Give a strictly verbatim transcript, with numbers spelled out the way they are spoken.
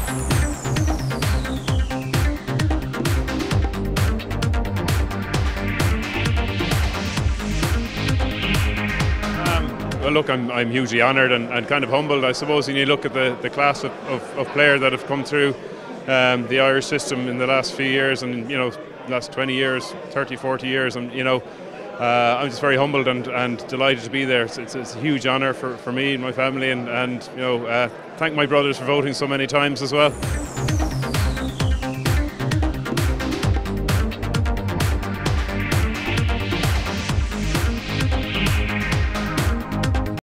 Well, look, I'm, I'm hugely honoured and, and kind of humbled, I suppose, when you look at the, the class of, of, of players that have come through um, the Irish system in the last few years, and, you know, last twenty years, thirty, forty years, and, you know, uh, I'm just very humbled and, and delighted to be there. It's, it's, it's a huge honour for, for me and my family, and, and you know, uh, thank my brothers for voting so many times as well.